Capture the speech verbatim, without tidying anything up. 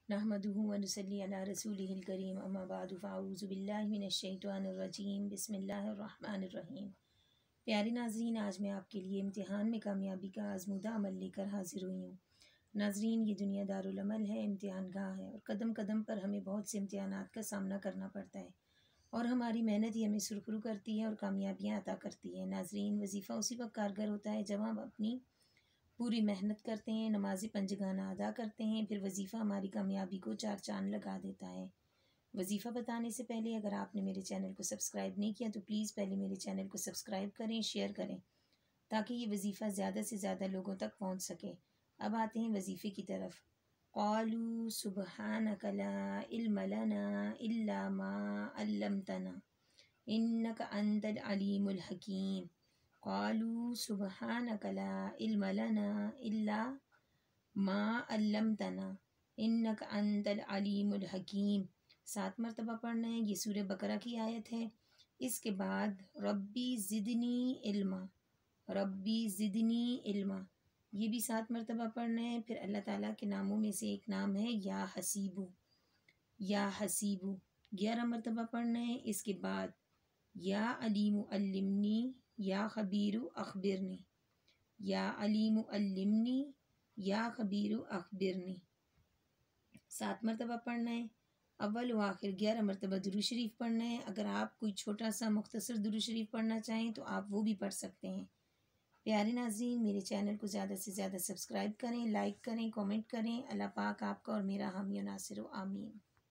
نحمدہ ونصلی علی رسولہ الکریم اما بعد فاعوذ باللہ من الشیطان الرجیم بسم اللہ الرحمن الرحیم۔ پیارے ناظرین، آج میں آپ کے لیے امتحان میں کامیابی کا آزمودہ عمل لے کر حاضر ہوئی ہوں۔ ناظرین، یہ دنیا دارالعمل ہے، امتحان گاہ ہے، اور قدم قدم پر ہمیں بہت سے امتحانات کا سامنا کرنا پڑتا ہے، اور ہماری محنت ہی ہمیں سرخرو کرتی ہے اور کامیابیاں عطا کرتی ہے۔ ناظرین، وظیفہ اسی وقت کارگر ہوتا ہے جب ہم اپنی پوری محنت کرتے ہیں، نماز پنجگانہ ادا کرتے ہیں، پھر وظیفہ ہماری کامیابی کو چار چاند لگا دیتا ہے۔ وظیفہ بتانے سے پہلے اگر آپ نے میرے چینل کو سبسکرائب نہیں کیا تو پلیز پہلے میرے چینل کو سبسکرائب کریں، شیئر کریں، تاکہ یہ وظیفہ زیادہ سے زیادہ لوگوں تک پہنچ سکے۔ اب آتے ہیں وظیفے کی طرف۔ قالوا سبحانک لا علم لنا الا ما علمتنا انک انت العلیم الحکیم۔ قالوا سبحانک لا علم لنا الا ما علمتنا انک انت العلیم الحکیم۔ سات مرتبہ پڑھنا ہے، یہ سورہ بقرہ کی آیت ہے۔ اس کے بعد ربی زدنی علما، ربی زدنی علما، یہ بھی سات مرتبہ پڑھنا ہے۔ پھر اللہ تعالیٰ کے ناموں میں سے ایک نام ہے یا حسیبو، یا حسیبو، گیارہ مرتبہ پڑھنا ہے۔ اس کے بعد یا علیم علمنی، یا خبیر اخبرنی، یا علیم علمنی، یا خبیر اخبرنی، سات مرتبہ پڑھنا ہے۔ اول و آخر گیارہ مرتبہ درود شریف پڑھنا ہے۔ اگر آپ کوئی چھوٹا سا مختصر درود شریف پڑھنا چاہیں تو آپ وہ بھی پڑھ سکتے ہیں۔ پیارے ناظرین، میرے چینل کو زیادہ سے زیادہ سبسکرائب کریں، لائک کریں، کومنٹ کریں۔ اللہ پاک آپ کا اور میرا حامی و ناصر ہو، آمین۔